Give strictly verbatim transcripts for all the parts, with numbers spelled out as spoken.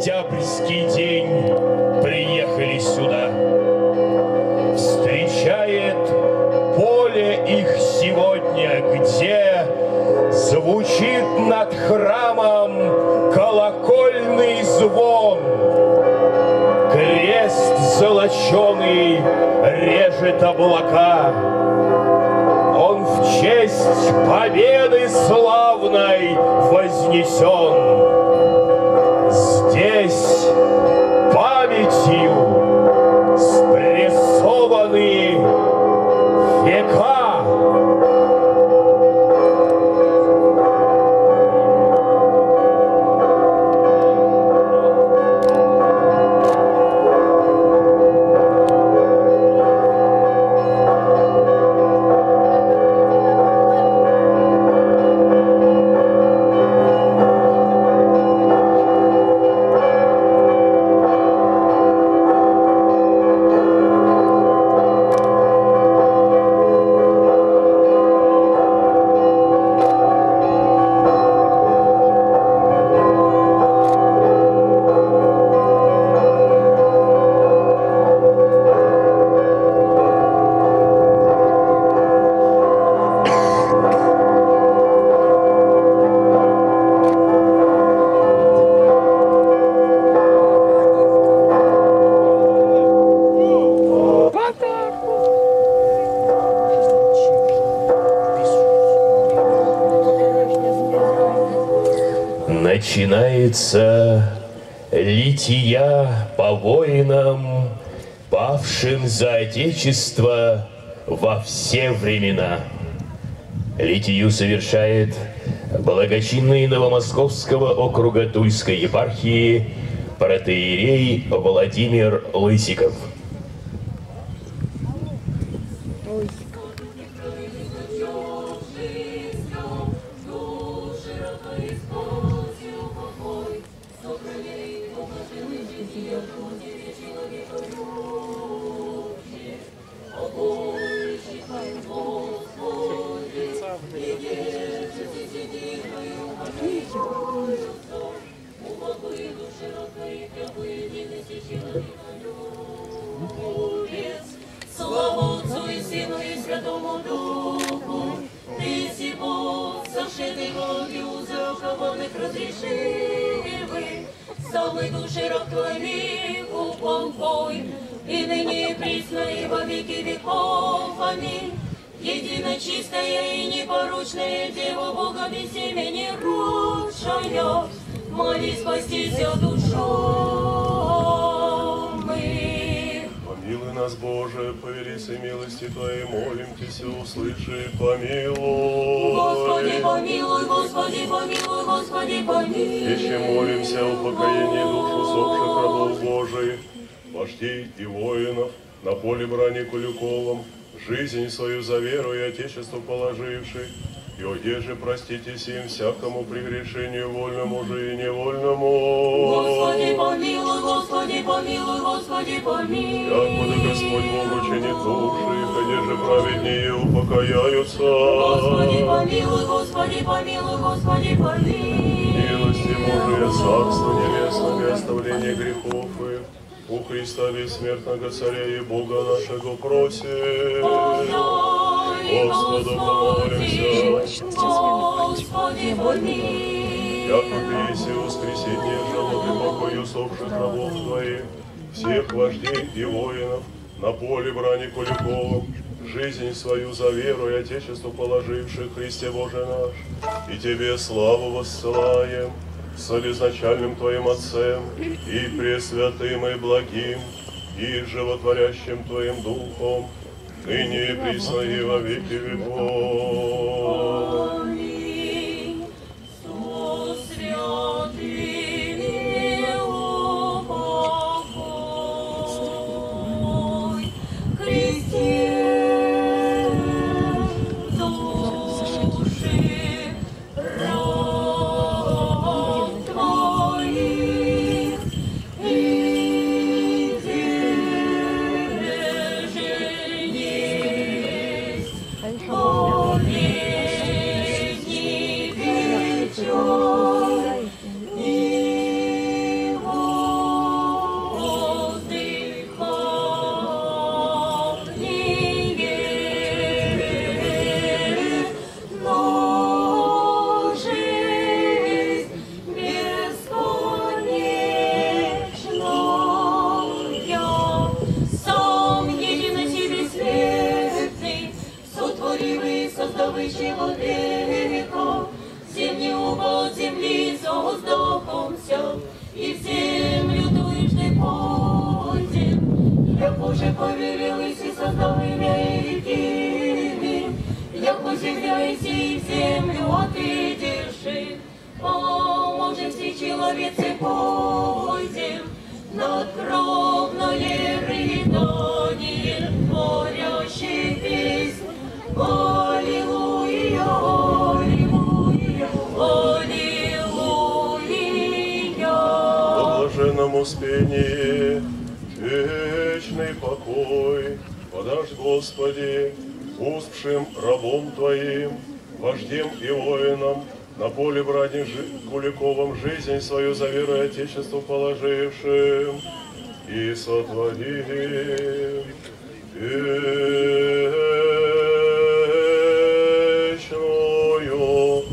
октябрьский день приехали сюда. Встречает поле их сегодня, где звучит над храмом колокольный звон. Крест золоченый режет облака. Он в честь победы славной вознесен. Здесь памятью спрессованы века. Начинается лития по воинам, павшим за Отечество во все времена. Литию совершает благочинный Новомосковского округа Тульской епархии протоиерей Владимир Лысиков. Слава Отцу и Сыну и Святому Духу, Ты сего сошедший кровью закованных разрешивы, самой души раб Твоих упокой, и ныне и присно и во веки веков. Аминь. Едино чистая и непорочная Дева Бога без семени ручая, моли спастися душам их. Помилуй нас, Боже, по великой милости Твоей, молим Тебя, услыши, помилуй. Господи, помилуй, Господи, помилуй, Господи, помилуй. Еще молимся о упокоении душ усопших рабов Божиих, вождей и воинов, на поле брани Куликовом, жизнь свою за веру и Отечеству положивших, и одежи проститесь им всякому прегрешению вольному же и невольному. Господи, помилуй, Господи, помилуй, Господи, помилуй. Как буду Господь Бог учинит души, их одежи праведнее упокояются. Господи, помилуй, Господи, помилуй, Господи, помилуй. Милости Божия, Царство Небесного и оставление грехов их, у Христа бессмертного Царя и Бога нашего просим. Господу помолимся. Господи, помилуй. Яко Ты еси воскресение жалоб и покой усопших рабов Твоих, всех вождей и воинов, на поле брани Куликовом, жизнь свою за веру и Отечеству положивших, Христе Боже наш, и Тебе славу воссылаем, с изначальным Твоим Отцем, и пресвятым и благим, и животворящим Твоим Духом, ныне и присно и во веки веков. Аминь. Со святыми упокой, Христе, души раб Твоих, и Ты же есть. встави человека, всем небо от земли создохомся, и в землю дуежный пойдем, як Боже повелелись и создал имя и реки, як поземляйся и в землю отыдешь, поможем все человецы пойдем, надгробное рыдание, горящий песнь, аллилуйя, аллилуйя, аллилуйя. По блаженном успении вечный покой подашь, Господи, успшим рабом Твоим, вождем и воинам, на поле брани Куликовом жизнь свою за верой Отечеству положившим, и сотворим вечную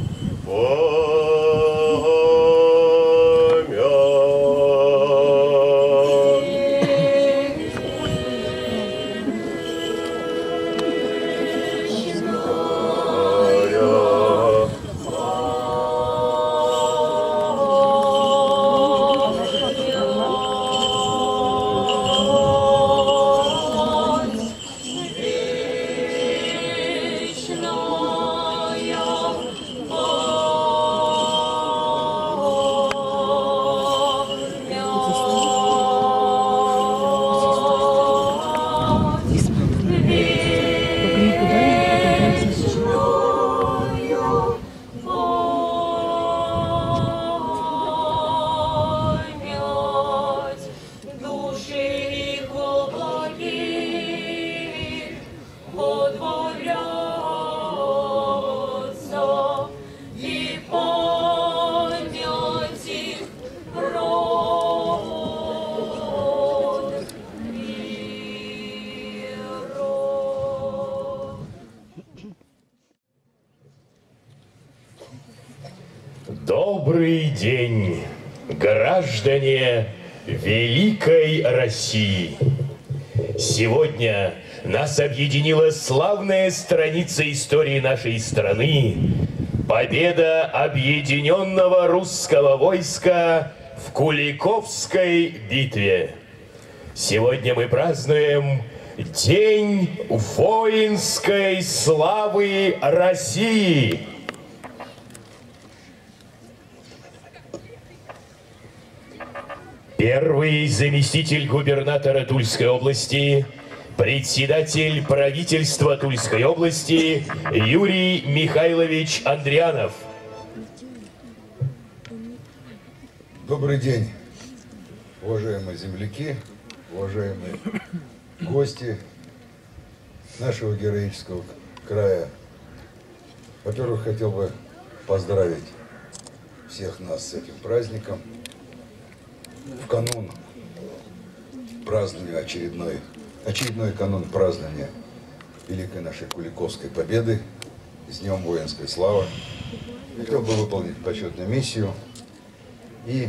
Добрый день, граждане великой России! Сегодня нас объединила славная страница истории нашей страны – победа объединенного русского войска в Куликовской битве. Сегодня мы празднуем День воинской славы России. Первый заместитель губернатора Тульской области, председатель правительства Тульской области Юрий Михайлович Андрианов. Добрый день, уважаемые земляки, уважаемые гости нашего героического края. Во-первых, хотел бы поздравить всех нас с этим праздником. В канун празднования очередной, очередной канун празднования великой нашей Куликовской победы с Днем воинской славы. Хотел бы выполнить почетную миссию и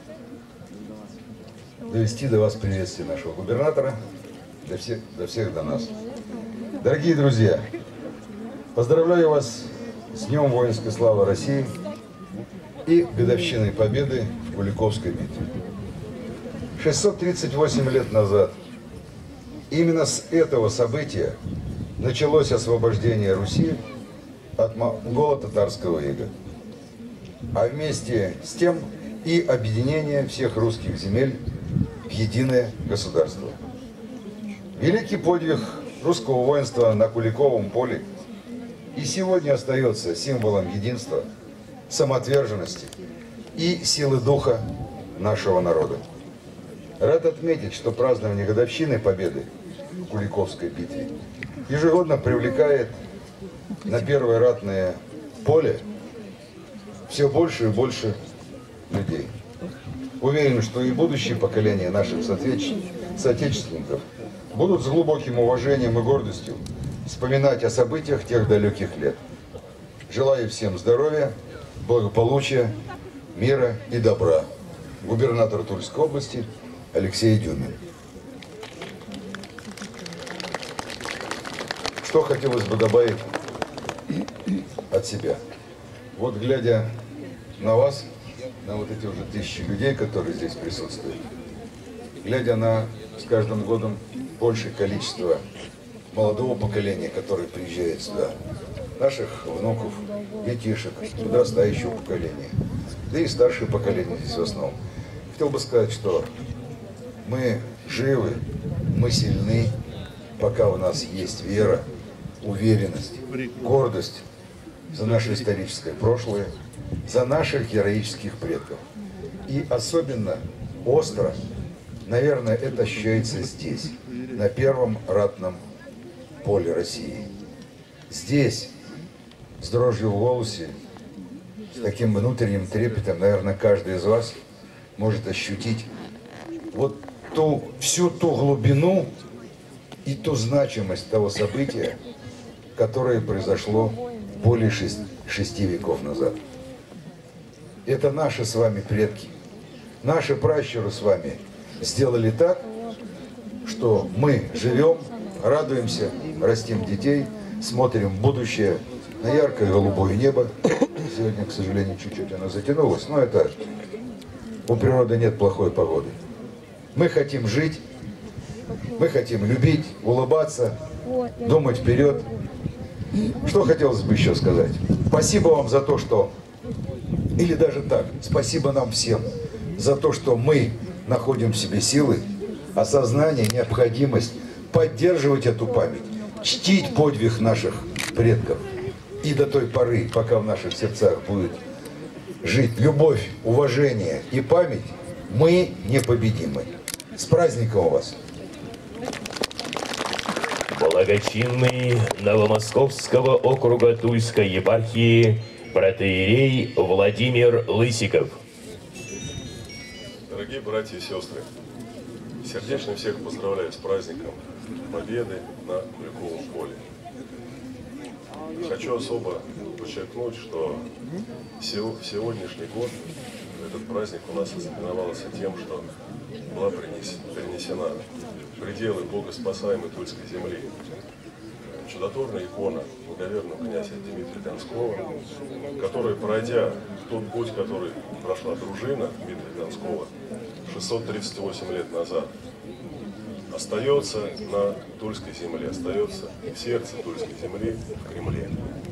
довести до вас приветствие нашего губернатора, до всех, до всех до нас. Дорогие друзья, поздравляю вас с Днем воинской славы России и годовщиной победы в Куликовской битве. шестьсот тридцать восемь лет назад именно с этого события началось освобождение Руси от монголо-татарского ига, а вместе с тем и объединение всех русских земель в единое государство. Великий подвиг русского воинства на Куликовом поле и сегодня остается символом единства, самоотверженности и силы духа нашего народа. Рад отметить, что празднование годовщины победы в Куликовской битве ежегодно привлекает на первое ратное поле все больше и больше людей. Уверен, что и будущие поколения наших соотечественников будут с глубоким уважением и гордостью вспоминать о событиях тех далеких лет. Желаю всем здоровья, благополучия, мира и добра. Губернатор Тульской области Алексей Дюмин. Что хотелось бы добавить от себя. Вот глядя на вас, на вот эти уже тысячи людей, которые здесь присутствуют, глядя на с каждым годом большее количество молодого поколения, которое приезжает сюда, наших внуков, детишек, подрастающего поколения, да и старшее поколение здесь в основном. Хотел бы сказать, что мы живы, мы сильны, пока у нас есть вера, уверенность, гордость за наше историческое прошлое, за наших героических предков. И особенно остро, наверное, это ощущается здесь, на первом ратном поле России. Здесь, с дрожью в голосе, с таким внутренним трепетом, наверное, каждый из вас может ощутить вот ту, всю ту глубину и ту значимость того события, которое произошло более шести, шести веков назад. Это наши с вами предки, наши пращуры с вами сделали так, что мы живем, радуемся, растим детей, смотрим в будущее на яркое голубое небо. Сегодня, к сожалению, чуть-чуть оно затянулось, но это у природы нет плохой погоды. Мы хотим жить, мы хотим любить, улыбаться, думать вперед. Что хотелось бы еще сказать? Спасибо вам за то, что... Или даже так, спасибо нам всем за то, что мы находим в себе силы, осознание, необходимость поддерживать эту память, чтить подвиг наших предков. И до той поры, пока в наших сердцах будет жить любовь, уважение и память, мы непобедимы. С праздником вас! Благочинный Новомосковского округа Тульской епархии протоиерей Владимир Лысиков. Дорогие братья и сестры, сердечно всех поздравляю с праздником Победы на Куликовом поле. Хочу особо подчеркнуть, что в сегодняшний год этот праздник у нас ознаменовался тем, что была перенесена в пределы богоспасаемой Тульской земли чудотворная икона благоверного князя Дмитрия Донского, которая, пройдя тот путь, который прошла дружина Дмитрия Донского шестьсот тридцать восемь лет назад, остается на Тульской земле, остается в сердце Тульской земли, в Кремле.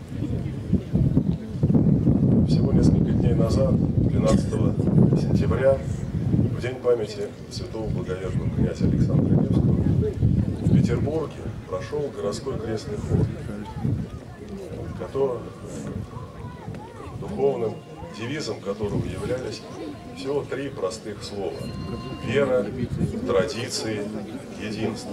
Всего несколько дней назад, двенадцатого сентября, в день памяти святого благоверного князя Александра Невского, в Петербурге прошел городской крестный ход, который, духовным девизом которого являлись всего три простых слова: вера, традиции, единство.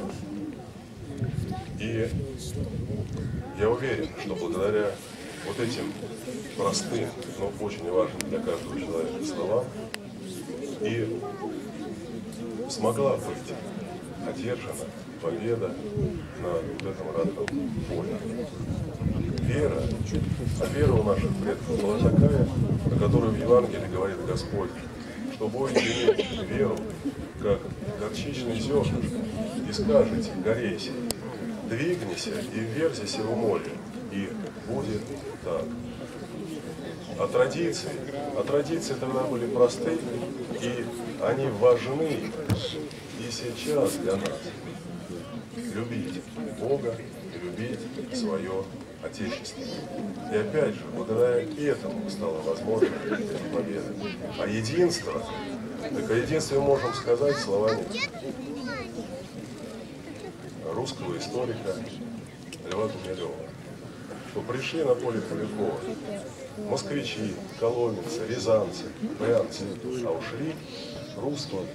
И я уверен, что благодаря вот этим простым, но очень важным для каждого человека словам и смогла быть одержана победа на вот этом ратном поле. Вера, а вера у наших предков была такая, о которой в Евангелии говорит Господь, что будете иметь веру, как горчичный зернышко, и скажете: горейся, двигнися и вверзися в море, и будет так. А традиции, а традиции тогда были просты, и они важны и сейчас для нас. Любить Бога и любить свое Отечество. И опять же, благодаря этому стало возможно эта победа. А единство, так о единстве можем сказать словами русского историка Льва Гумилева, что пришли на поле Куликова москвичи, коломенцы, рязанцы, брянцы, а ушли русские.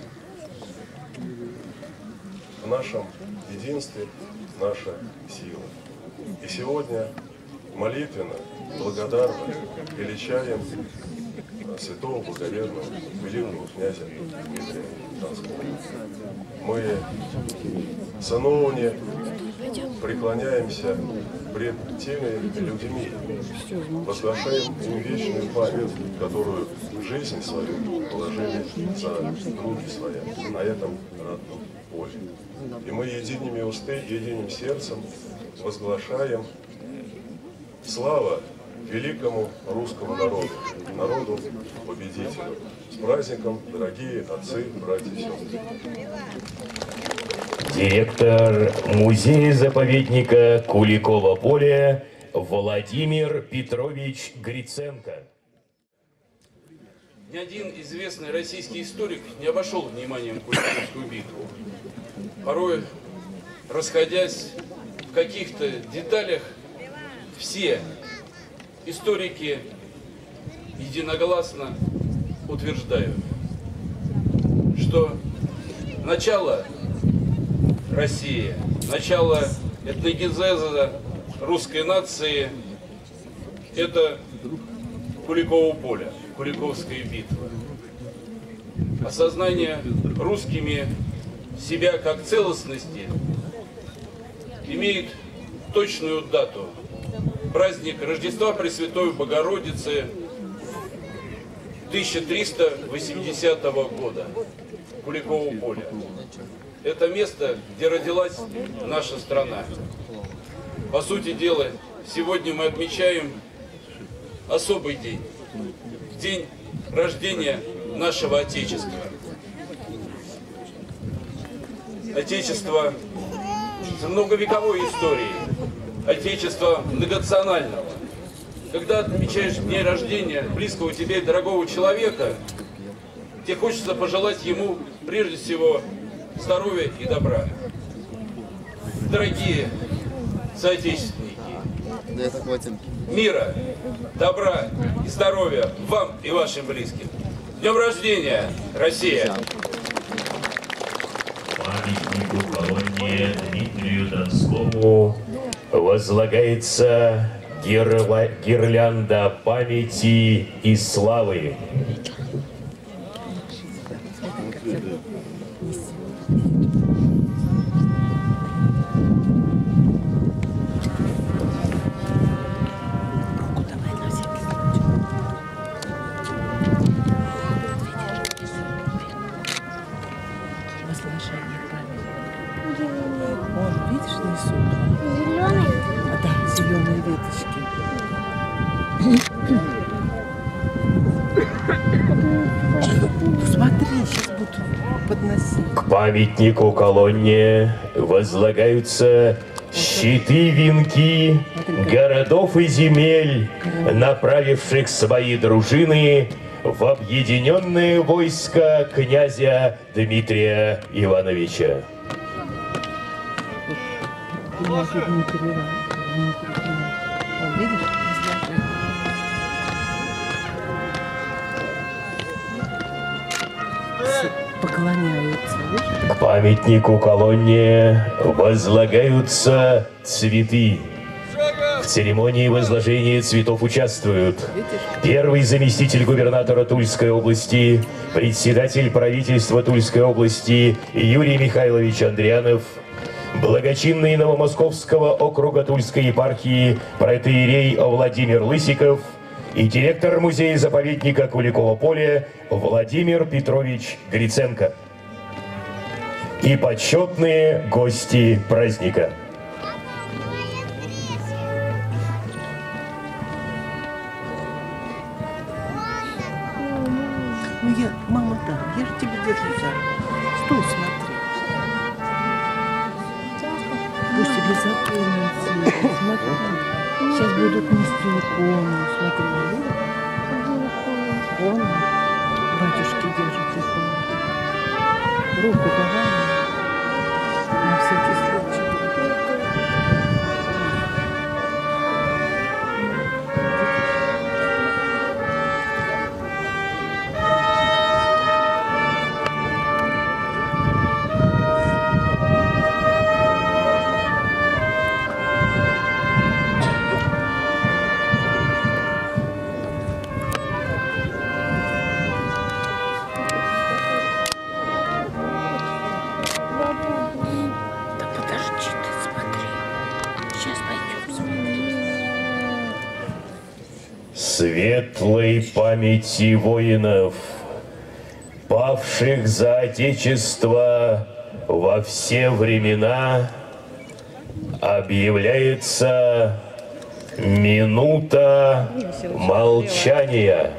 В нашем единстве наша сила. И сегодня молитвенно, благодарно величаем святого благоверного великого князя Дмитрия Донского. Мы сановне преклоняемся пред теми людьми, возглашаем им вечную память, которую жизнь свою положили за руки свои на этом ратном поле. И мы едиными усты, единым сердцем возглашаем Слава великому русскому народу, народу победителю. С праздником, дорогие отцы, братья и сестры. Директор музея-заповедника Куликово поле Владимир Петрович Гриценко. Ни один известный российский историк не обошел вниманием Куликовскую битву. Порой, расходясь в каких-то деталях, все историки единогласно утверждают, что начало России, начало этногенеза русской нации – это Куликово поле, Куликовская битва. Осознание русскими себя как целостности имеет точную дату. Праздник Рождества Пресвятой Богородицы тысяча триста восьмидесятого года. Куликово поле. Это место, где родилась наша страна. По сути дела, сегодня мы отмечаем особый день. День рождения нашего Отечества. Отечество с многовековой историей. Отечества многонационального. Когда отмечаешь день рождения близкого тебе и дорогого человека, тебе хочется пожелать ему прежде всего здоровья и добра. Дорогие соотечественники, мира, добра и здоровья вам и вашим близким. Днем рождения, Россия! Памятнику колонне Дмитрию Донскому возлагается гирла... гирлянда памяти и славы. Вон, видишь, несут? Зеленые? А, да, зеленые веточки. Смотри, сейчас буду подносить. К памятнику колонне возлагаются щиты, венки городов и земель, направивших свои дружины в объединенные войска князя Дмитрия Ивановича. Поклоняются, видишь? К памятнику колонне возлагаются цветы. В церемонии возложения цветов участвуют первый заместитель губернатора Тульской области, председатель правительства Тульской области Юрий Михайлович Андрианов, благочинный Новомосковского округа Тульской епархии протоиерей Владимир Лысиков и директор музея-заповедника Куликово поле Владимир Петрович Гриценко. И почетные гости праздника. Ну я, мама, да, я же тебя держу за руку. Стой, смотри. Пусть тебе запомнится. Смотри. Сейчас будут нести икону. Смотри, видишь? Икону. Батюшки держат икону. Руку давай. На всякий случай. Светлой памяти воинов, павших за Отечество во все времена, объявляется Минута молчания.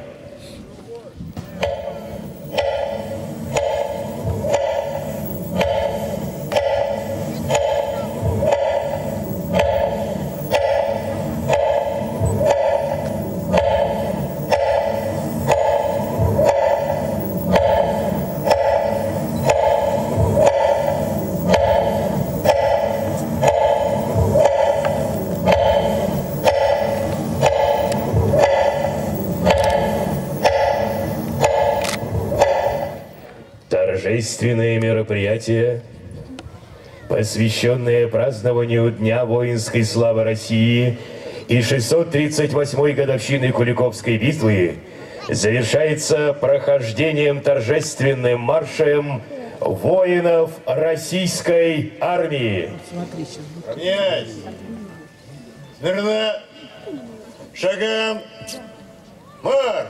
Торжественные мероприятия, посвященные празднованию Дня воинской славы России и шестьсот тридцать восьмой годовщины Куликовской битвы, завершается прохождением торжественным маршем воинов российской армии. Равняйсь! Смирно! Шагом! Марш!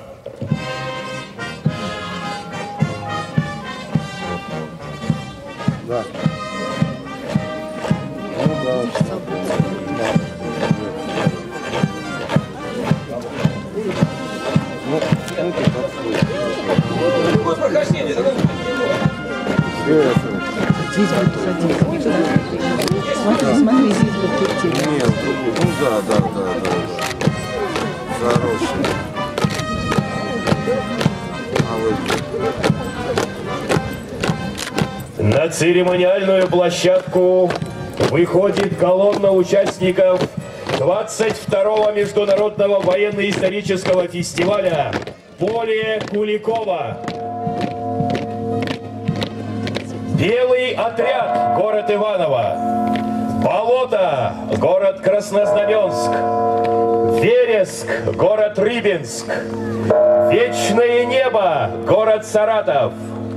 Да. Ну да. Ну, Вот прохождение. Здесь будет садиться. Смотри, смотри, здесь будет идти. нет, ну да, да, да, да. Хороший. А вы... На церемониальную площадку выходит колонна участников двадцать второго международного военно-исторического фестиваля «Поле Куликова». Белый отряд, город Иваново. Болото, город Краснознаменск. Вереск, город Рыбинск. Вечное небо, город Саратов.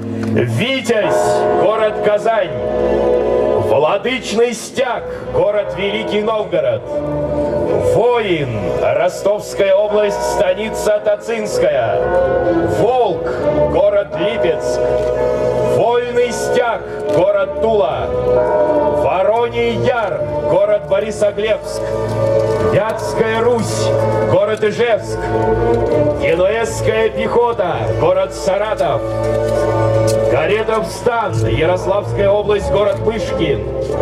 Витязь, город Казань. Владычный стяг, город Великий Новгород. Воин, Ростовская область, станица Тацинская. Волк, город Липецк. Вольный стяг, город Тула. Вороний Яр, город Борисоглебск. Вятская Русь, город Ижевск. Генуэзская пехота, город Саратов. Каретов стан, Ярославская область, город Пышкин.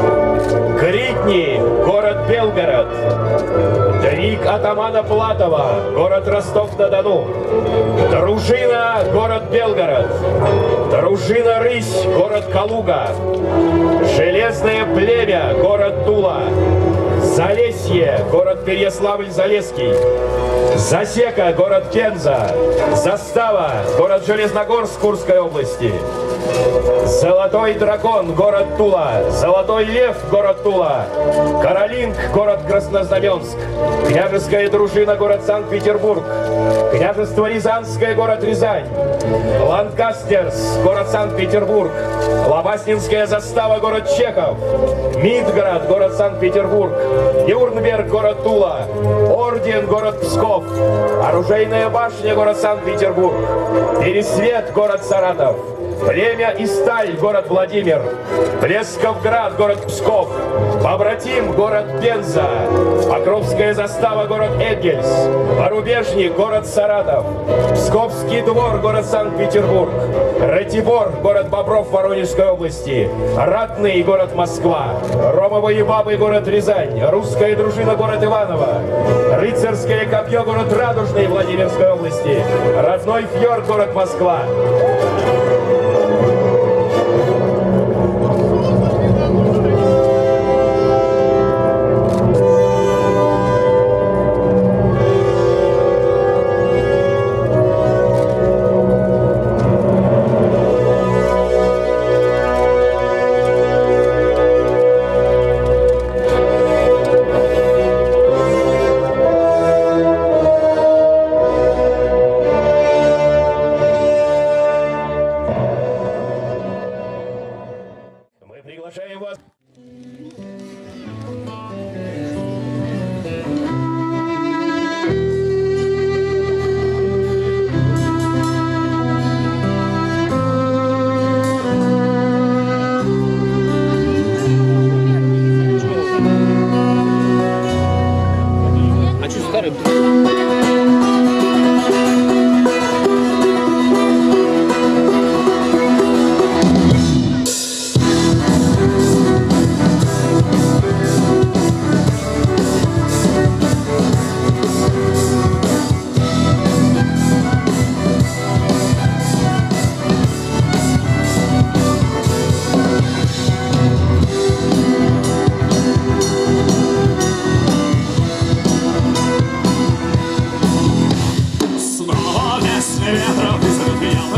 Гридни, город Белгород. Дрик атамана Платова, город Ростов-на-Дону. Дружина, город Белгород. Дружина Рысь, город Калуга. Железное племя, город Тула. Залесье, город Переяславль-Залесский. Засека, город Пенза. Застава, город Железногорск Курской области. Золотой дракон, город Тула. Золотой лев, город Тула. Каролинг, город Краснознаменск. Княжеская дружина, город Санкт-Петербург. Княжество Рязанское, город Рязань. Ланкастерс, город Санкт-Петербург. Лобаснинская застава, город Чехов. Мидгород, город Санкт-Петербург. Нюрнберг, город Тула. Орден, город Псков. Оружейная башня, город Санкт-Петербург. Пересвет, город Саратов. Племя и сталь, город Владимир. Плесковград, город Псков. Побратим, город Пенза. Покровская застава, город Энгельс. Порубежник, город Саратов. Псковский двор, город Санкт-Петербург. Ратибор, город Бобров Воронежской области. Ратный, город Москва. Ромовые бабы, город Рязань. Русская дружина, город Иваново. Рыцарское копье, город Радужный Владимирской области. Родной фьорд, город Москва.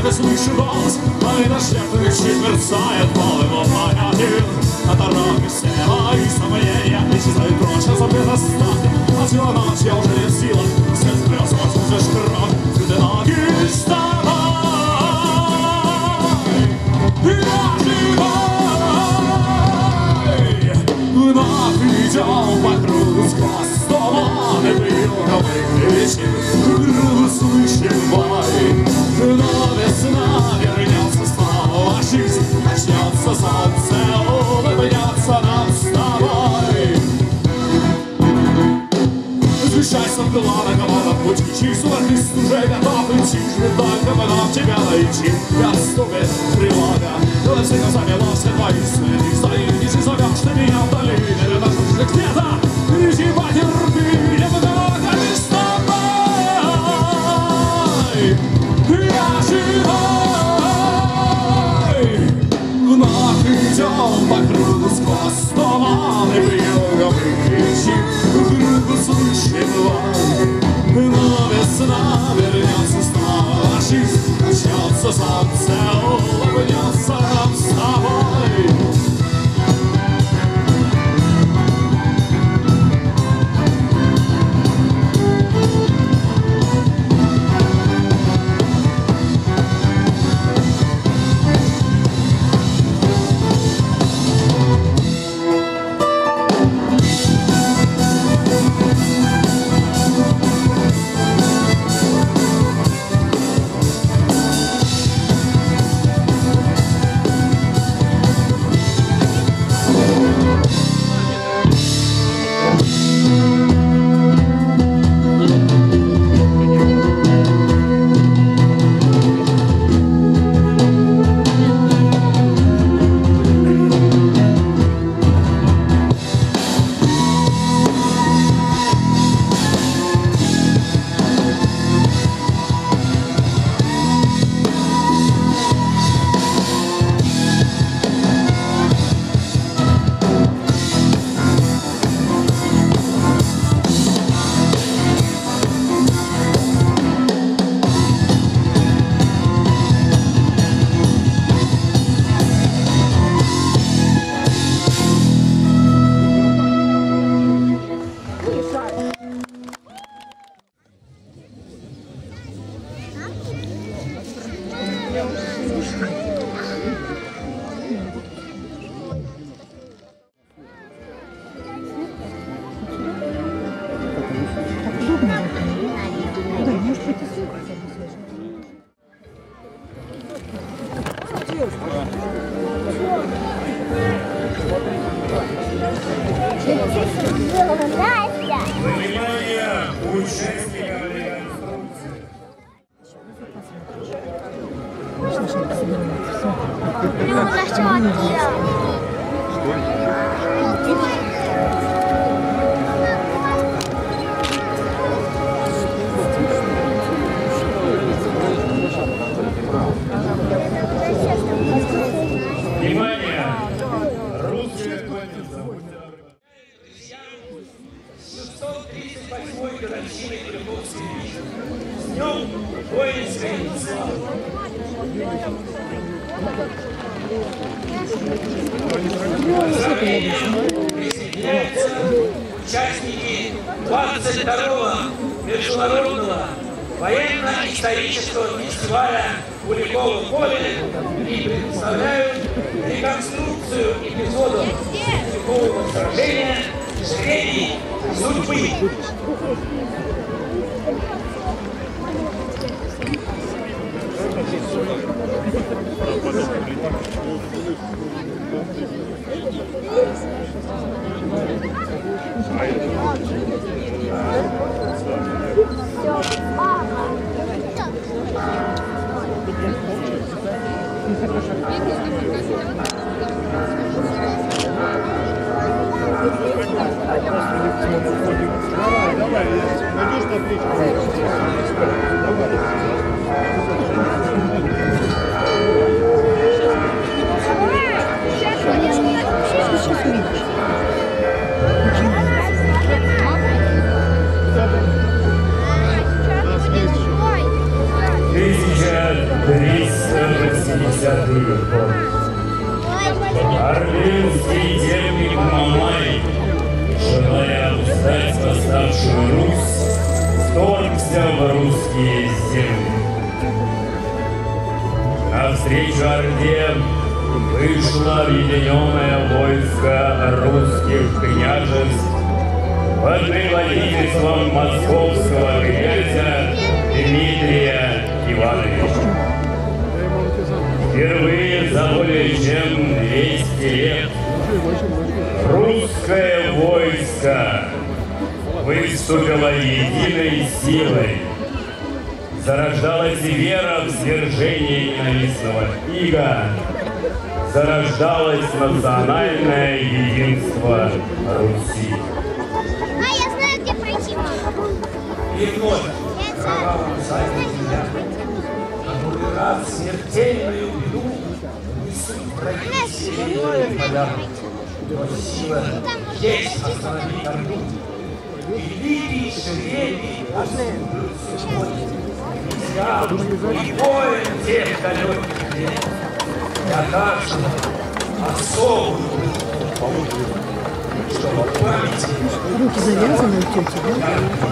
ты слышишь голос, а и на шляпе чуть мерцает полым обманятин. На дороге слева и сомнения исчезают прочь, а запрет остатки. А всю ночь я уже не в силах, свет слез возьмешь кровь, ты ноги вставай. Я живой, вновь идем по кругу сквозь туманы вьюговых лесин. Слышим бой, но весна вернется снова, жизнь начнется, солнце улыбнется нам с тобой. Сгущайся в главном пути, чей сувернист уже готов идти, жми только мы нам тебя найти. Я ступит тревога, но на всех замелась твои сны. Стоишь и зовешь ты меня вдали, или даже где-то, иди потерпи, немного без тобой. Я живой, вновь идем по кругу сквозь туманы вьюговых речин. Вдруг услышим вой, но весна вернется снова, жизнь начнется, солнце улыбнется нам с тобой. Внимание, участникам реконструкции. Внимание! Русская планета. шестьсот тридцать восьмой годовщины Куликовской битвы. С днем воинской славы! Присоединяются участники двадцать второго международного военно-исторического фестиваля Куликово поле и представляют реконструкцию эпизодов Куликового сражения «Жребий судьбы». тысяча триста нашу Русь, вторгся в русские земли. Навстречу Орде вышло объединенное войско русских княжеств под предводительством московского князя Дмитрия Ивановича. Впервые за более чем двести лет русское войско выступило единой силой. Зарождалась вера в свержение ненавистного ига, зарождалось национальное единство Руси. А, я знаю, где пройти. И вновь кровавым задним земля, который раз смертельную беду несут враги сиреневые поля. Но сила есть остановить Орду. Великий жребий осудил сегодня. Я и воин тех далеких лет. Я каждому особую чтобы в памяти. Руки завязаны у тети, да?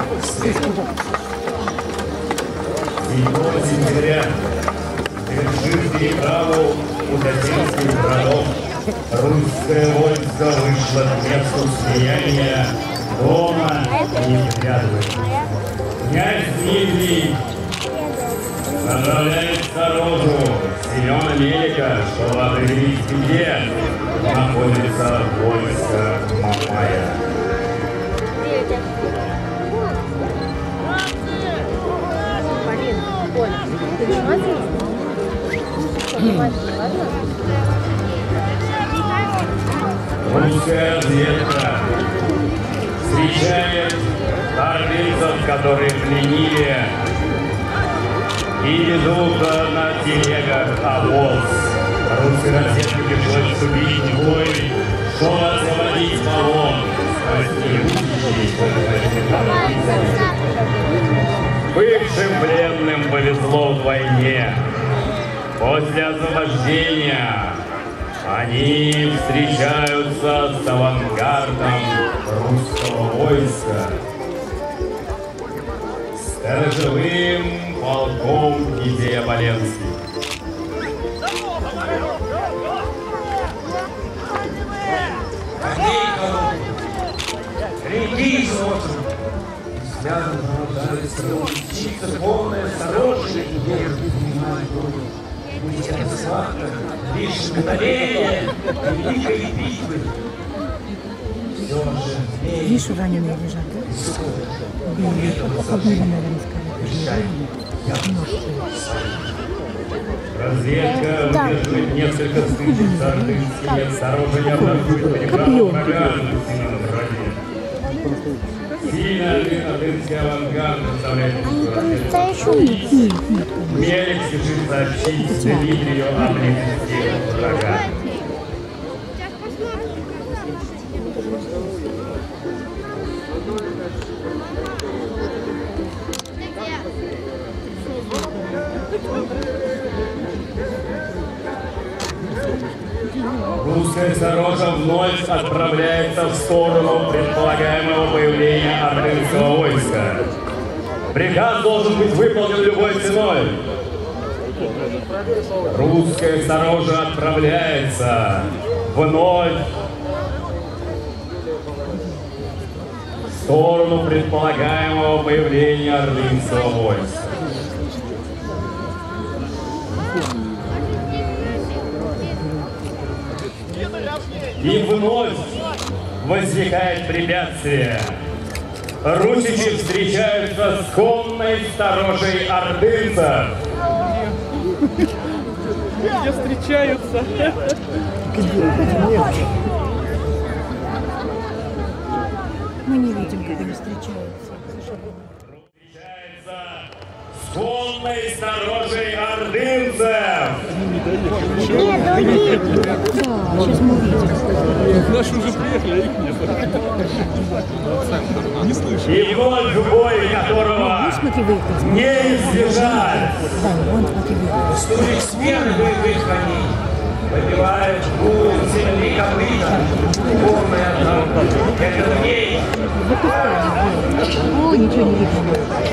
седьмого сентября совершив переправу Удатинских городов, русское войско вышло к месту слияния дома неприятных. Князь Дмитрий направляет сторожу Семена Мелика, чтобы определить, где находится войско Мамая. Ты внимательно? Внимательно, ладно? Русская разведка встречает ордынцев, которые пленили и везут на телегах обоз. Русской разведке пришлось вступить в бой, чтобы освободить полон, спасти бывшим пленным повезло в войне. После освобождения они встречаются с авангардом русского войска, сторожевым полком Кизея Боленский. Коней коровы, реки золотом, взглядом рождается, чисто полная осторожная и верная внимание. Ведь это сладко, лишь мгновение великой битвы. Все же Видишь, раненые лежат, да? Белые, обмыли, наверное, сказать. Разведка удерживает несколько стычек с ордынскими, сторожа не обнаруживает переправу врага на враге. Сильно ордынский авангард представляет разведку. Мелик спешит сообщить Дмитрию о близости врага. Русская сторожа вновь отправляется в сторону предполагаемого появления ордынского войска. Приказ должен быть выполнен любой ценой. Русская сторожа отправляется вновь в сторону предполагаемого появления ордынского войска. И вновь возникает препятствие. Русичи встречаются с конной сторожей ордынцев. Где встречаются? Мы не видим, как они встречаются. Встречается с конной сторожей ордынцев. Нет, другие. Да, сейчас мы увидим. Наши уже приехали, а их нет. Не слышу. И вот бой, которого не избежать. Столик смены боевых коней выбивает гул земли копыта, полная одного. Это в ней Ой, ничего не видно.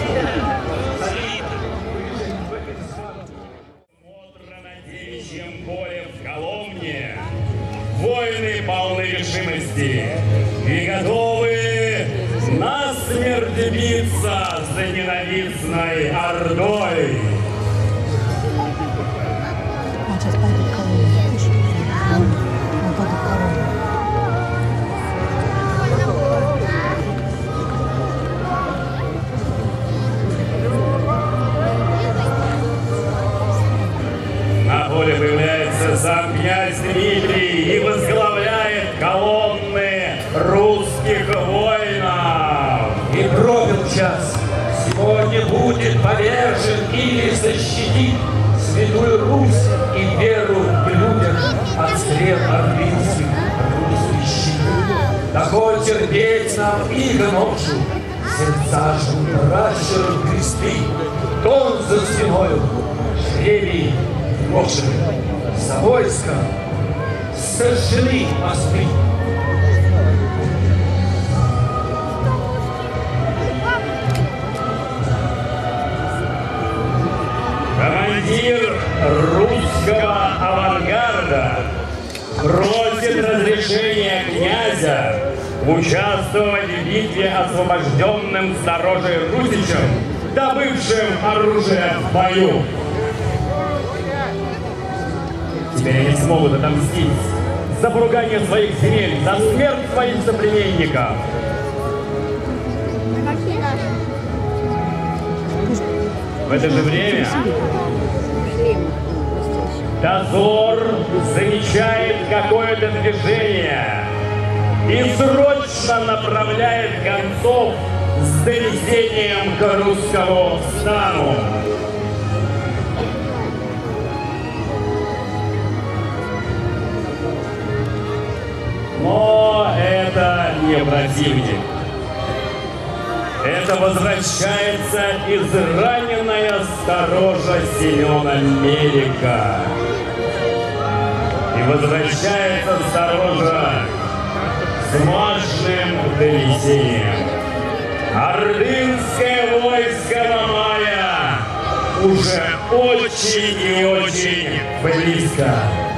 Воины полны решимости и готовы насмерть биться за ненавистной ордой. Он сейчас пойдет в колонию. Он пойдет в колонию. На поле появляется сам князь Дмитрий и возглавляет колонны русских воинов. И пробил час. Сегодня будет повержен или защитит святую Русь и веру в людях от стрел ордынских русских щит. Такой терпеть нам иго ношу, сердца же пращуров кресты, тон за спиною, жребий брошены, за войско сожжены мосты. Командир русского авангарда просит разрешения князя участвовать в битве освобожденным сторожей Русичем, добывшим оружие в бою. Теперь они смогут отомстить за поругание своих земель, за смерть своих соплеменников. В это же время дозор замечает какое-то движение и срочно направляет гонцов с донесением к русскому стану. Но это не противник. Это возвращается израненная сторожа Семена Мелика. И возвращается сторожа с важным донесением. Ордынское войско Мамая уже очень и очень близко.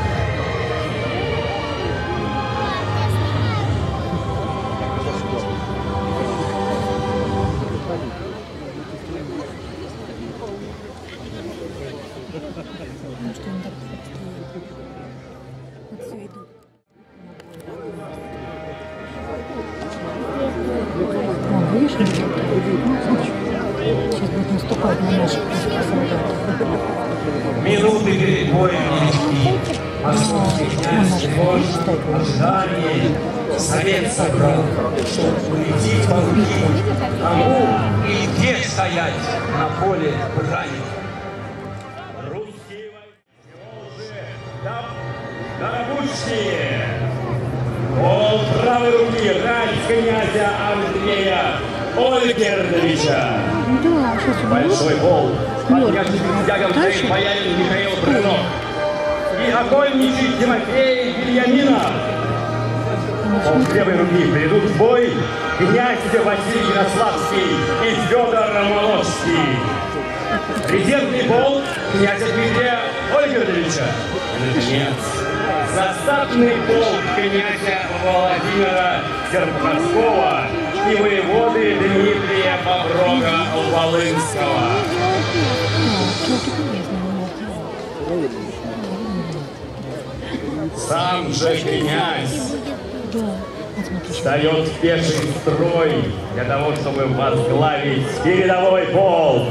Сейчас будет наступать на наших русских солдат. Минуты перед боем велики. Московский князь тревожно ожидание. Совет собрал, чтоб уйти в полки. Кому и где стоять на поле брани. Русские войска дорогущие. Пол правой руки рать князя Андрея Ольгердовича. Да, сейчас большой пол. Под княжным стягом стоит боярин Михаил Брынов и окольничий Тимофей Вильяминов. Пол левой руки придут в бой князь Василий Ярославский и Федор Молодский. Резервный пол князя Дмитрия Ольгердовича. И, наконец, заставный полк князя Владимира Серпуховского и воеводы Дмитрия Боброга-Волынского. Сам же князь встает в пеший строй для того, чтобы возглавить передовой полк.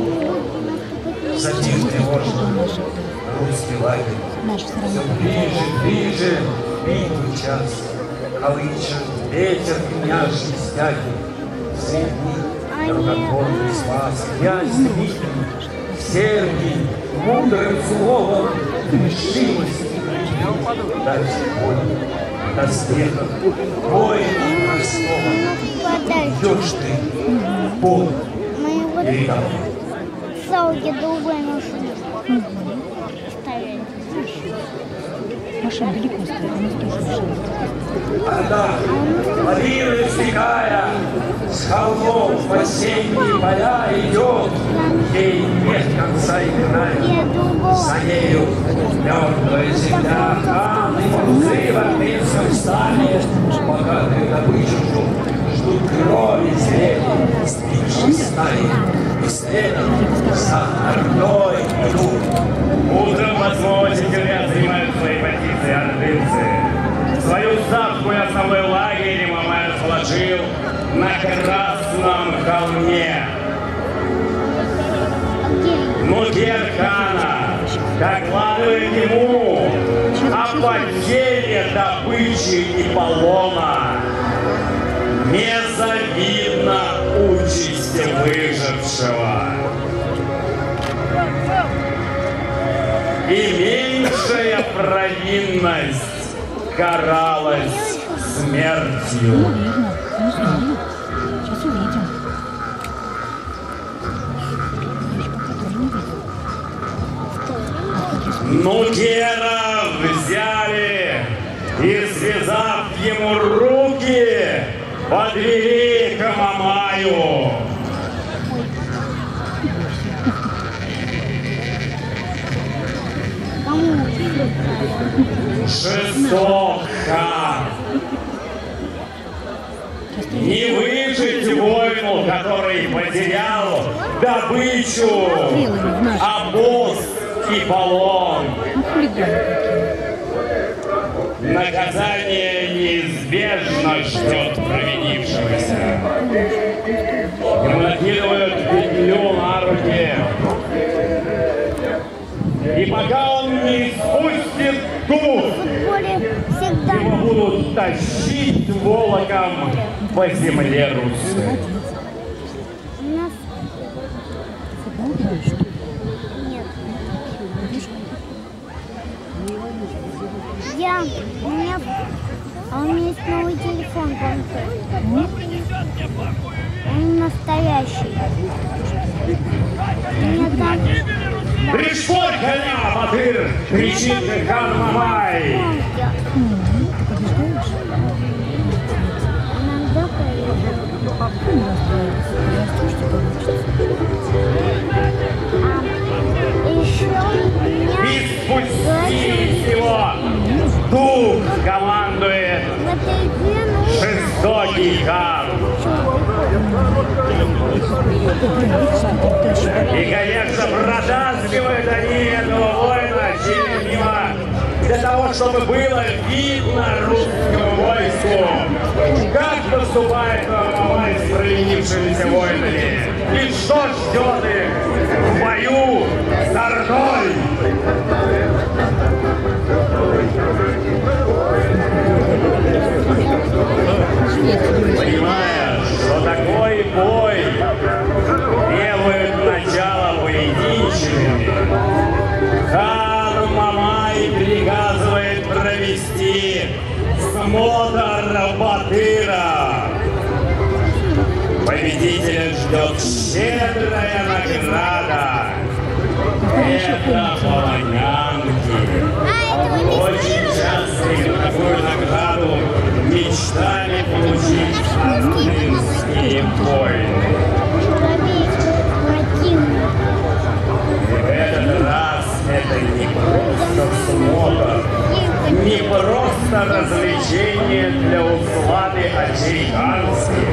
Затем тревожно русский лагерь. Все ближе, ближе, битвы час. Колычет ветер княжьей стяги. Средний рукотворный спас князь Дмитрий. Сергий мудрым словом решимости дать бой. Доспехов воинов Ростова. Идешь ты, Бог, передал. Салги долгой машины. Машина далеко стоит, у нас тоже машина. Орда, лавиной стекая, с холмов в осенние поля идет, ей нет конца и края. За нею мертвая земля, ханы, мурзы в армейском стане, богатую добычу ждут крови зелени, стричь стаи, и следом за ордой идут. Утром под свой секретаря занимают свои позиции ордынцы. Свою ставку и основной лагерь Мамай расположил на Красном холме. Нугер-хана докладывает ему о потере добычи и полона. Незавидна участь выжившего. И меньшая провинность каралась смертью. Сейчас увидим. Нугера взяли и, связав ему руки, подвели к Мамаю. Жесток хан. Не выжить воину, который потерял добычу, обоз и полон. Наказание неизбежно ждет провинившегося. Ему накидывают петлю на руки. И пока он не спустит дух, его будут тащить волоком по земле Руси. Я, у меня, а у меня есть новый телефон, помните? Он настоящий. У меня там... Пришпорь коня, Батыр! Кричит хан Мамай! И спустить его! Дух командует жестокий хан! И, конечно, протаскивают они этого воина через него для того, чтобы было видно русскому войску, как поступает Мамай с провинившимися воинами и что ждет их в бою с Ордой. Понимая, что такой бой требует начала поединчиками, хан Мамай приказывает провести смотр Батыра. Победителя ждет щедрая награда. Это полонянки. Очень часто их такую награду мечтали получить ордынские воины. И в этот раз это не просто смотр, не просто развлечение для услады очей ханских.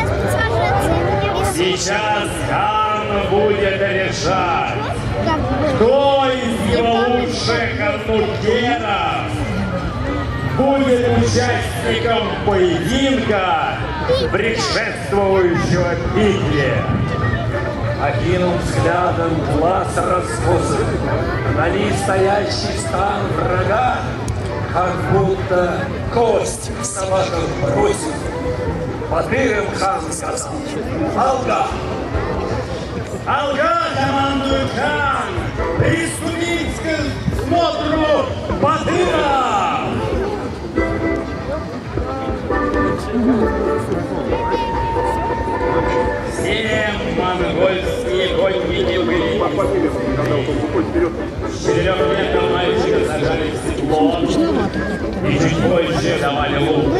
Сейчас хан будет решать, кто из его лучших нугеров будет участником поединка, предшествующего битве. Окинув взглядом глаз раскосых, вдали стоящий стан врага, как будто кость в собаках бросит. Батыром хан сказал: «Алга! Алга!» командует хан! «Приступить к смотру Батыра!» Всем монгольские конники были. С четырех лет мальчика сажали в седло и чуть позже давали лук.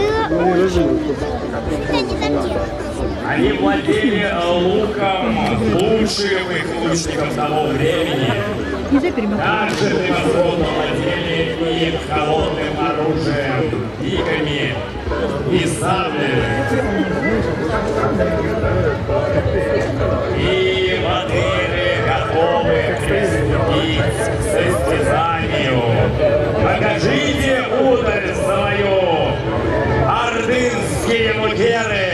Они владели луком лучших лучников того времени. Также превосходно владели и холодным оружием, пиками и саблями. И модели готовы приступить к состязанию. Покажите удаль свою, ордынские мутеры!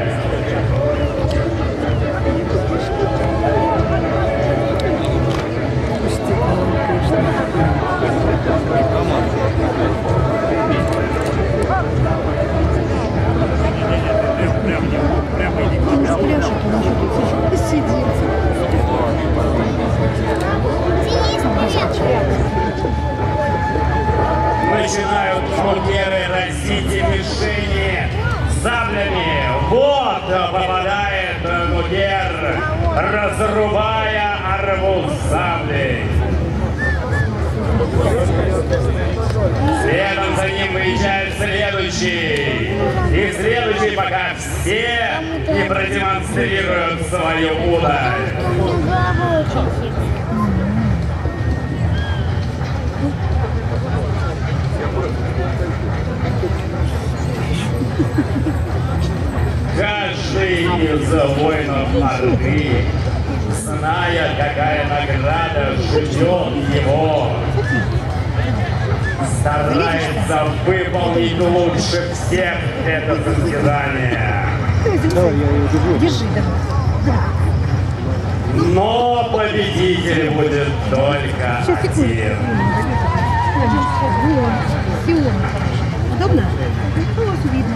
Начинают мутеры разить мишени саблями. Вот попадает мутер, разрубая арбуз саблей. Следом за ним выезжает следующий. И следующий, пока все не продемонстрируют свою удаль. Каждый из воинов Орды, зная, какая награда ждет его, старается выполнить лучше всех это состязание. Держи, давай. Но победитель будет только один. Удобно? Вот, видно.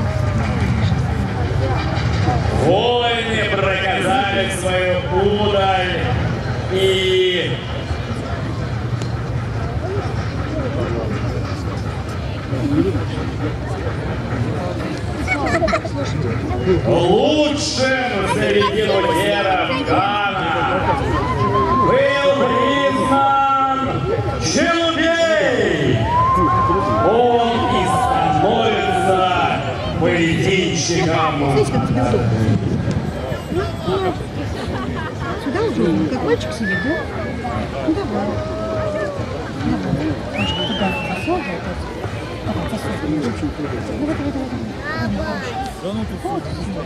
Воины проказали свою удаль и лучшим среди мутеров Гана был признан Челубей. Он и становится поединщиком. Сюда уже, как мальчик сидит, да? Ну давай. Давай. Может, туда посол, давай, посол. Давай, давай, давай. Вот.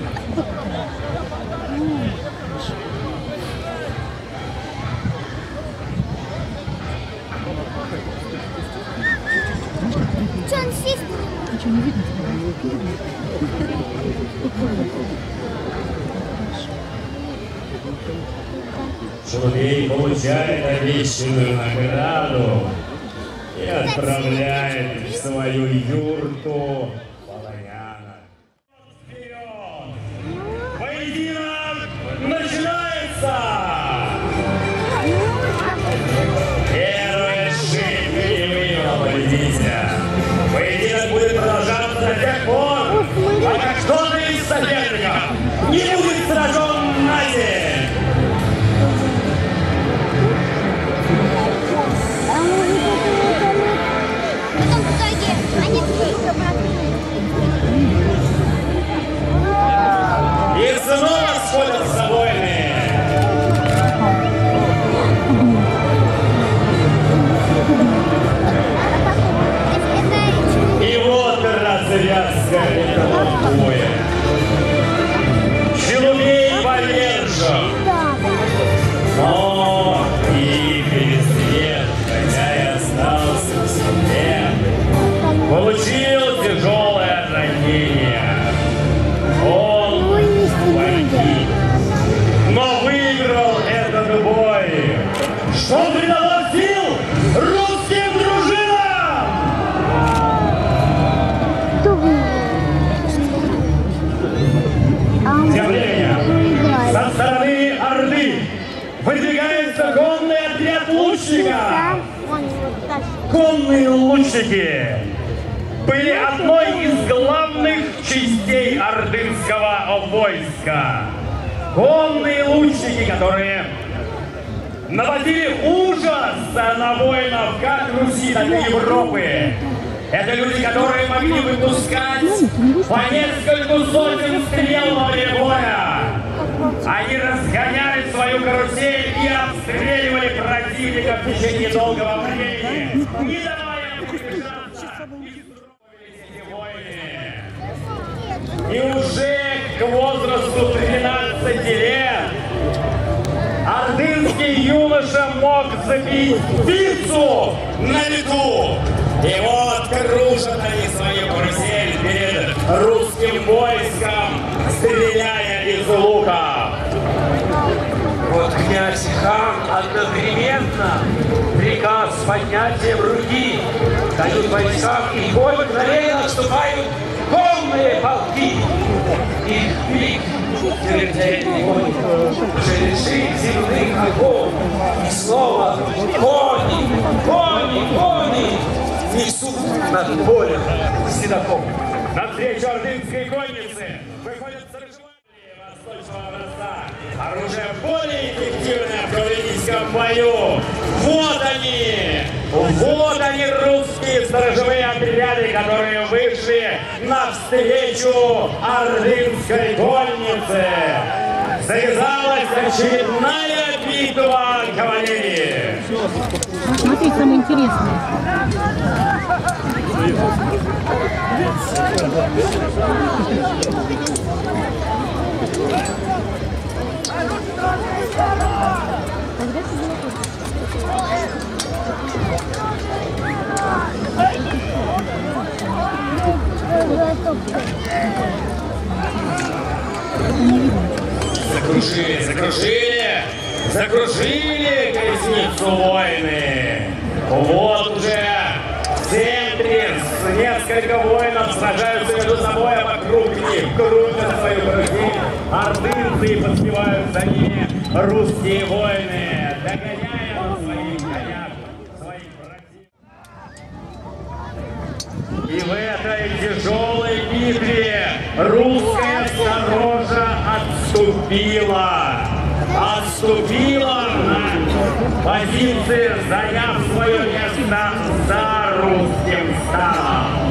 Что он сесть? Ничего не видно. Челубей получает обещанную награду и отправляет в свою юрту Полоняна. Вперед! Поединок начинается! Первая шея победителя. Поединок будет продолжаться до тех пор, пока кто-то из соперников не будет сражен насмерть. И снова сходятся воины. И вот развязка этого боя. Челубей повержен, но и пересвет, хотя и остался в суде, получил тяжелое ранение. Он погиб, но выиграл этот бой, что придало сил русским дружинам! Тем временем со стороны Орды выдвигается конный отряд лучников. Конные лучники были одной из главных частей ордынского войска. конные лучники, которые наводили ужас на воинов как Руси, так и Европы. Это люди, которые могли выпускать по нескольку сотен стрел во время боя. Они разгоняли свою карусель и обстреливали противника в течение долгого времени, не давая им приближаться эти войны. И уже к возрасту тринадцати лет ордынский юноша мог забить птицу на лету. И вот кружат они свою карусель перед русским войском, стреляя из лука. Вот князь хан одновременно приказ с поднятием руки дают войскам, и в бой мгновенно отступают конные полки. Их крик смертельный бой уже лишит земных оков. И снова кони, кони, кони несут над полем седоков. На встречу ордынской конницы выходят сражатели восточного образца. Оружие более эффективное в кавалерийском бою. Вот они! Вот они, русские сторожевые отряды, которые вышли навстречу ордынской коннице. Завязалась очередная битва кавалерии. Смотри, самое интересное. Закружили, закружили, закружили колесницу войны. Вот уже в центре несколько воинов сражаются между собой, а вокруг них крутят свою карусель ордынцы и поспевают за ними русские воины, догоняя на своих конях своих противников. И в этой тяжелой битве русская сторожа отступила. Отступила на позиции, заняв свое место за русским станом.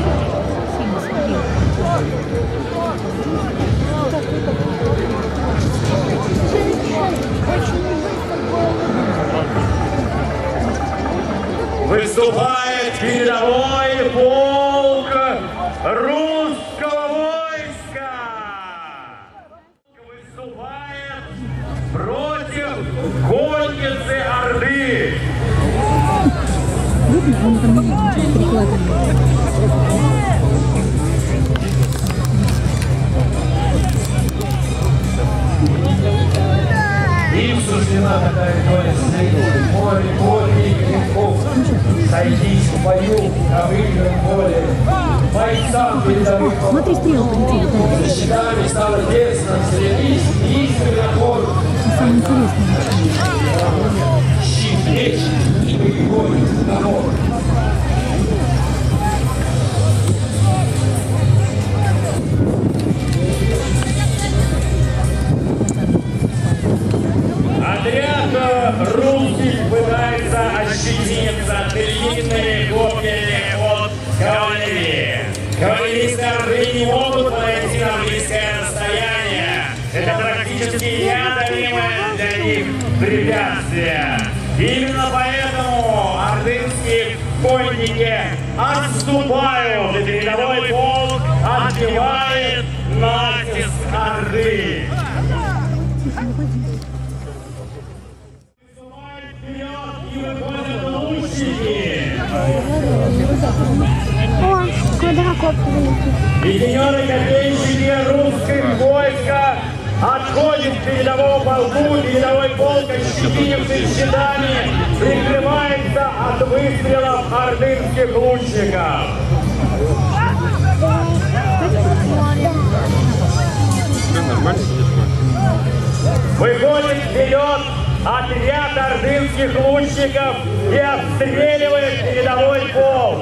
Выступает передовой полк русского войска. Выступает против конницы Орды. Он там прикладывает. Им суждена такая доля среди море, море и грехов. Сойтись в бою на выигранном поле. Бойцам передовых Смотри, стрелка летит. за щитами стало тесно, слились истинный напор. Самое интересное. Щит меч и боевой напор. Отряд русских пытается ощетиниться длинными копьями от кавалерии. Кавалеристы Орды не могут подойти на близкое расстояние. Это практически неодолимое для них препятствие. Именно поэтому ордынские конники отступают, и передовой полк отбивает натиск Орды. И выходят лучники. О, квадрокоптер. Легионы копейщики русских войска отходят к передовому полку. Передовой полк, ощетинившись щитами, прикрывается от выстрелов ордынских лучников. Выходит вперед отряд ордынских лучников и обстреливает передовой полк.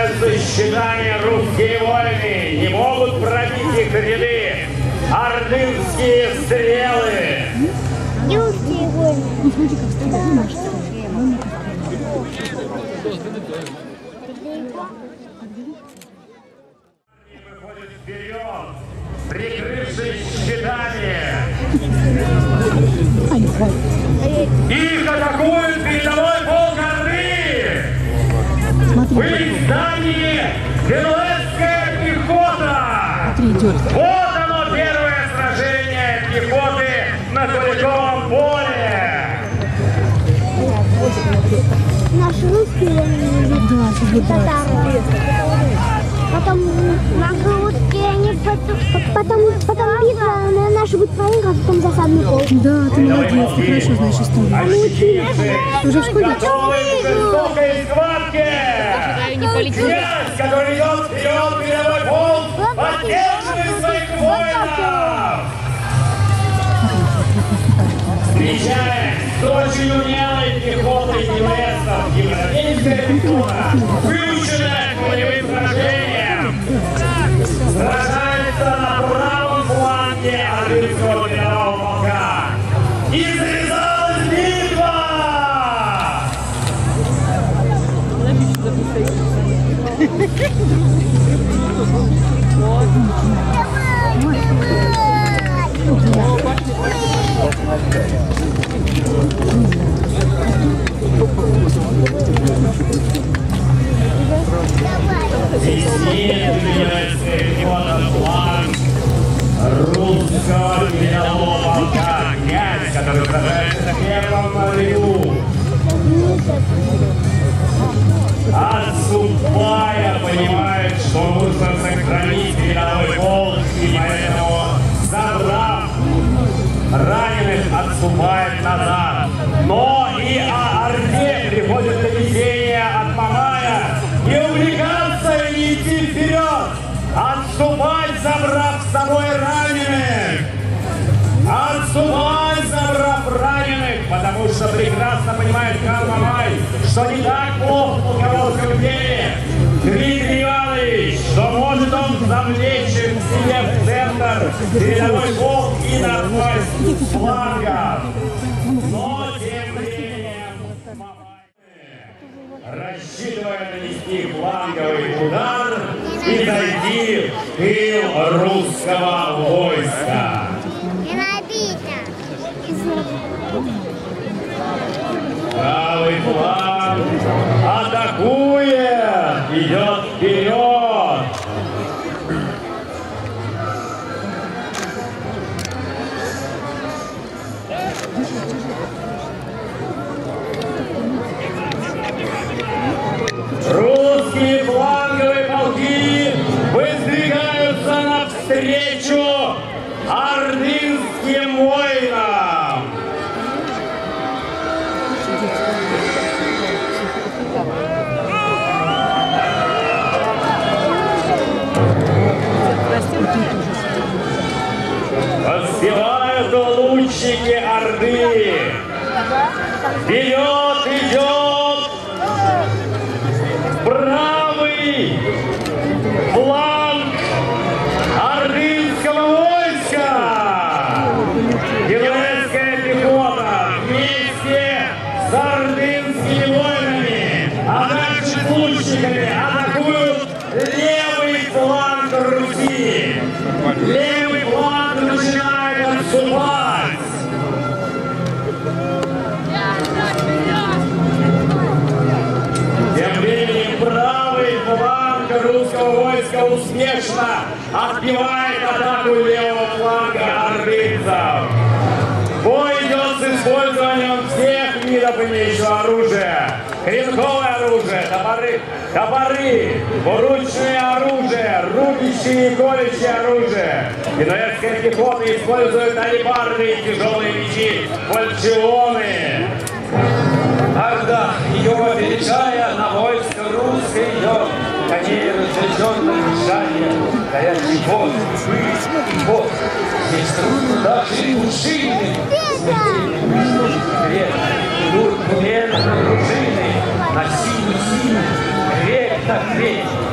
приближаются щитами русские воины, не могут пробить их ряды ордынские стрелы. Русские воины. Ну, смотри, как стоит. Выходит вперед, прикрывшись щитами. Их атакует передовой полк Орды! В их здании Генуэзская пехота! Вот оно, первое сражение пехоты на Куликовом поле! Наши русские воины, татары. Потом наши русские, они потом, потом, потом битва, наши будут проигрывать, а потом засадный полк. Да, ты молодец, ты хорошо знаешь историю. А мы учились. Уже в школе? Готовы к жестокой схватке! Князь, который идет вперед, передовой полк, поддерживает своих воинов! Встречаясь с очень умелой пехотой генуэзцев, европейская пехота, выученная к полевым сражениям, сражается на правом фланге ордынского передового полка. И завязалась битва! Естественная пехота фланг русского передового полка. Князь, который сражается на первом ряду. Отступая, понимает, что нужно сохранить передовой полк, и поэтому, забрав раненых, отступает назад. Но и о Орде приходит донесение от Мамая не увлекаться и не идти вперед, отступать, забрав с собой раненых. Отступать, забрав раненых, потому что прекрасно понимает хан Мамай, что не так плохо в полководском деле. Дмитрий Иванович, что может он завлечь к себе в центр передовой полк и напасть с фланга. Но тем временем Мамай, рассчитывая нанести фланговый удар и зайти в тыл русского войска. Правый фланг атакует, идет вперед. Русские фланговые полки выдвигаются навстречу ордынским воинам. Поспевают лучники Орды. Вперед идет правый фланг ордынского войска. Генуэзская пехота вместе с ордынскими воинами, а также с лучниками атакуют левый фланг Руси. Левый фланг начинает отступать. Тем временем правый фланг русского войска успешно отбивает атаку левого фланга ордынцев. Бой идет с использованием всех видов имеющего оружия. Клинковое оружие, топоры, топоры, двуручное оружие, рубящее и колющее оружие. Генуэзская пехота использует алебарды и тяжелые мечи, фальчионы. Тогда ее опережая на войско русское идет, коней разряженных дыханием, горячий пот, пыль и пот. Здесь трудно даже и мужчины, смертельный грех, идут мудренные дружины, на силу силу, грех на грех.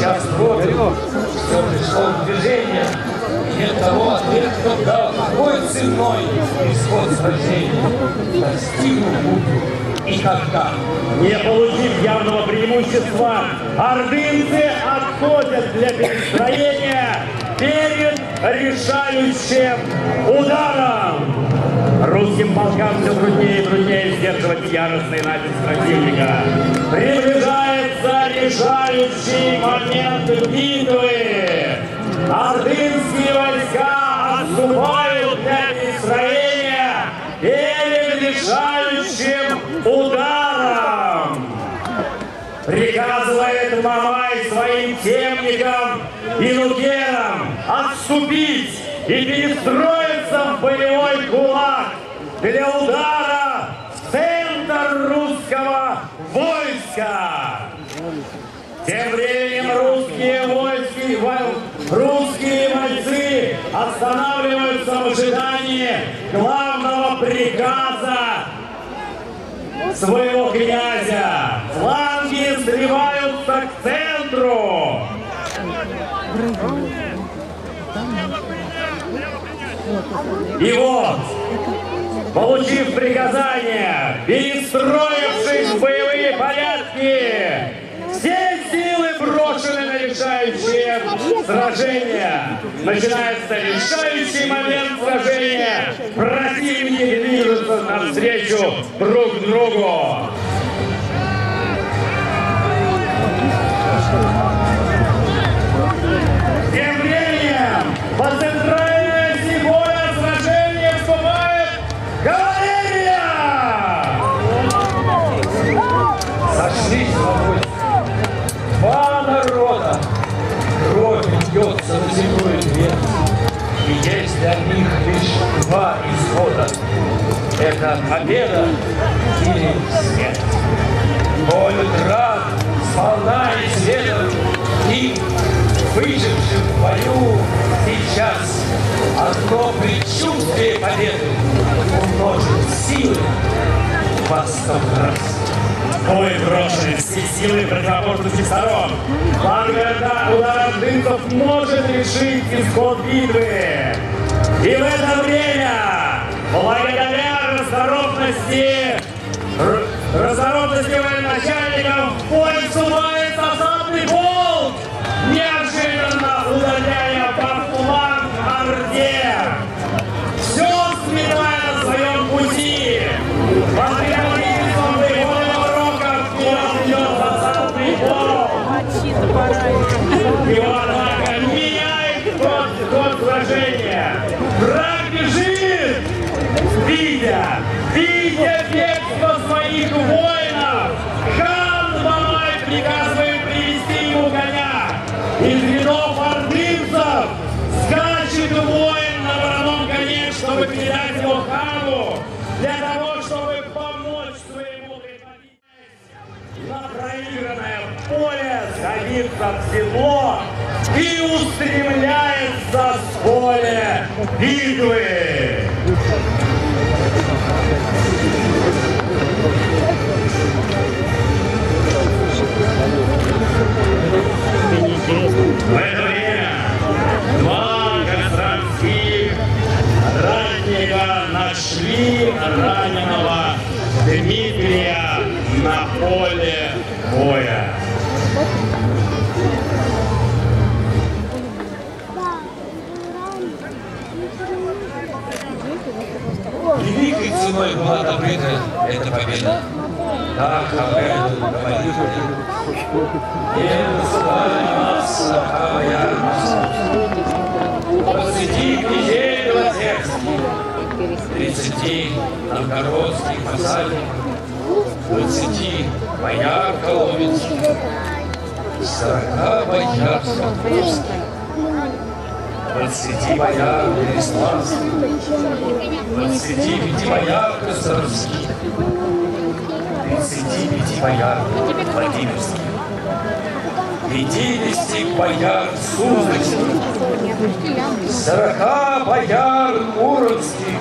сейчас против, все пришло в движение, и нет того ответа, когда какой ценой исход сражения достигнут будут и когда. Не получив явного преимущества, ордынцы отходят для перестроения перед решающим ударом. Русским полкам все труднее и труднее сдерживать яростный натиск противника. Приближается решающий момент битвы. Ордынские войска отступают для перестроения перед решающим ударом. Приказывает Мамай своим темникам и нукерам отступить и перестроиться в боевой кулак для удара в центр русского войска. Тем временем русские войски, русские бойцы останавливаются в ожидании главного приказа своего князя. Фланги сливаются к центру. И вот, получив приказание, перестроившись в боевые порядки, все силы брошены на решающее сражение. Начинается решающий момент сражения. Противники движутся навстречу друг другу. Тем временем по центральной оси боя сражения вступает кавалерия! Сошлись в бой два народа, кровь льется на земную твердь, и есть для них лишь два исхода. Это победа или смерть. Боль утрат сполна и светом, и выжившим в бою сейчас одно предчувствие победы умножит силы во сто раз. Бой брошены все силы противоборствующих сторон. Фланговый удар ордынцев может решить исход битвы. И в это время, благодаря расторопности, расторопности военачальников, в бой вступает осадный полк, неожиданно удаляя по фланг Орде. Все сметая на своем пути. Под предводительством Григория Роков вперед идет осадный полк. И он, однако, меняет ход, ход сражения. Враг бежит, видя, видя бегство своих воинов. Хан Мамай приказывает привести ему коня. Из рядов ордынцев скачет воин на вороном коне, чтобы передать его хану, для того, чтобы помочь своему предводителю на проигранное поле садиться в седло и устремляется с поля битвы. В это время два казахстанских ратника нашли раненого Дмитрия на поле боя. Великой ценой была добыта эта победа. Так об этом говорит не высылай нас, сороковая двадцати князей Белозерских, тридцати новгородских посадников, двадцати бояр коломенских, сорока бояр сокольских, двадцати бояр Переславских, двадцати пяти бояр Костромских, тридцати пяти бояр Владимирских, пятидесяти бояр Суздальских, сорока бояр Муромских,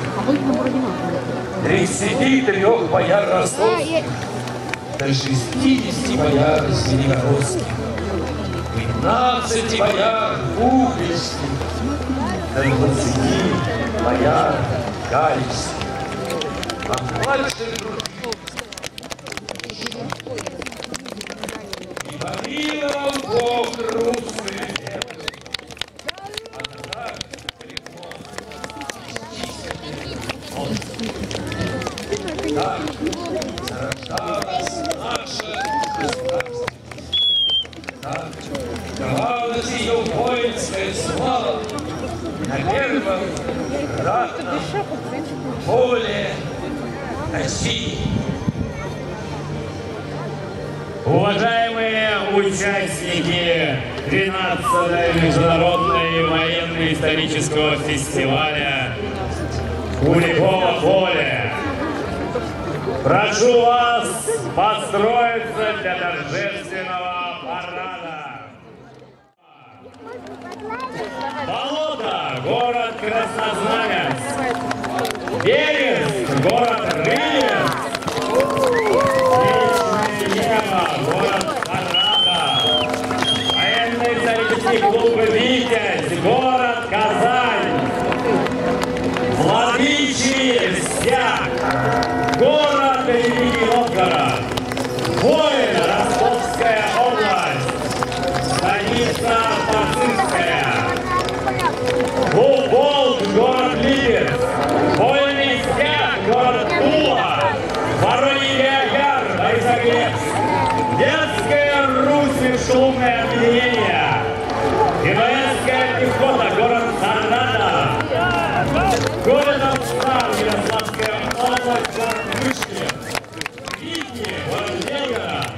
тридцати трех бояр Ростовских, до шестидесяти бояр Звенигородских, пятнадцати бояр Угольских, до двадцати бояр Галицких. А младших дружин и помиловал Бог русскую землю. А так грехом так зарождалось наше государство. Так давалась ее воинская слава на первом ратном поле России. Уважаемые участники двенадцатого международного военно-исторического фестиваля Куликово поле, прошу вас построиться для торжественного парада. Болото, город Краснознаменск. Вереск, город Рыбинск. Город Саратов, военно-исторический клуб «Витязь», город Казань, Владычий Стяг, город Великий Новгород, Воин, Ростовская область, станица Пацинская, Волк, город Липецк, Вольный Стяг, город Тула, Вороньий Яр, Борисоглебск, Детская Русь, шумное объединение, Иванская пехота, город Саратов, город Обстар, Ярославская область, город Вышки, Вики, город Белгород,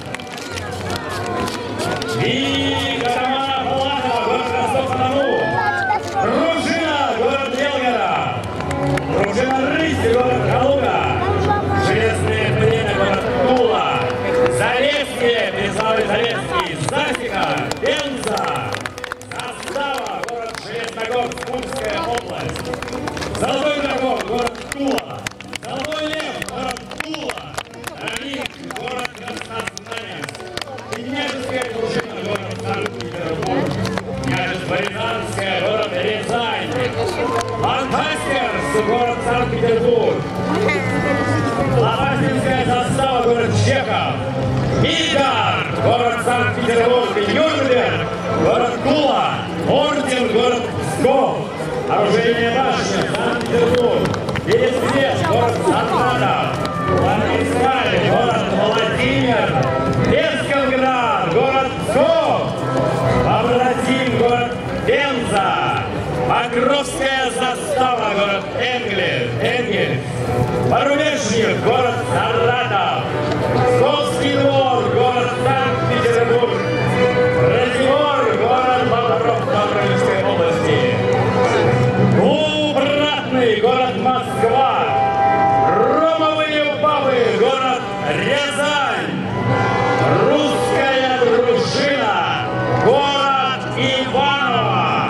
и Карамана Палатова, город Ростов-на-Дону, Дружина, город Белгород, Дружина Рысь, город Калуга, Железные Блины, город Тула, Залесье, Переславль Залесский, Засека, Пенза, Застава, город Железногорск, Курская область, Золотой Дракон, город Тула, Золотой Лев, город Тула, Рамик, город Краснознаменск, Княжеская дружина, город Санкт-Петербург, Княжество Рязанское, город Рязань, Ланкастерс, город Санкт-Петербург, Лопатинская застава, город Чехов, Мидар, город Санкт-Петербург, Нюрнберг, город Тула, Орден, город Псков, Оружейная башня, Санкт-Петербург, Пересвет, город Саратов, Латвийская, город Владимир, Бескалград, город Псков, Побратим, город Пенза, Покровская застава, город Энгель, Энгель, Порубежник, город Саратов, Псковский двор, город Санкт-Петербург, Ратибор, город Бобров, Воронежской области, Клуб Ратный, город Москва, Ромовые бабы, город Рязань, Русская дружина, город Иваново,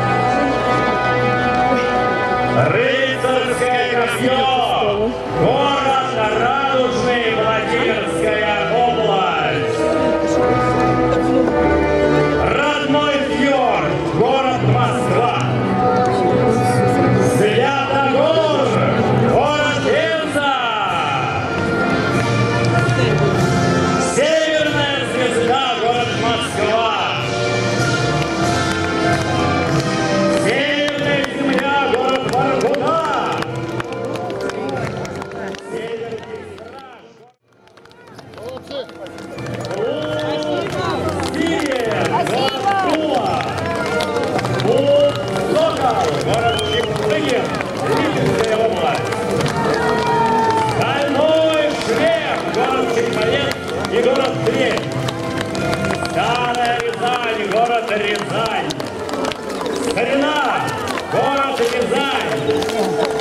Рыцарское копье, город Радужный, Владимирская область, Родной фьорд, город Москва, Святогор, город Пенза, Северная звезда, город Москва, Северная земля, город Воркута, город Чепрыгин, Липецкая область, Стальной Шлем, город Череповец и город Тверь, Старая Рязань, город Рязань, Старина, город Рязань,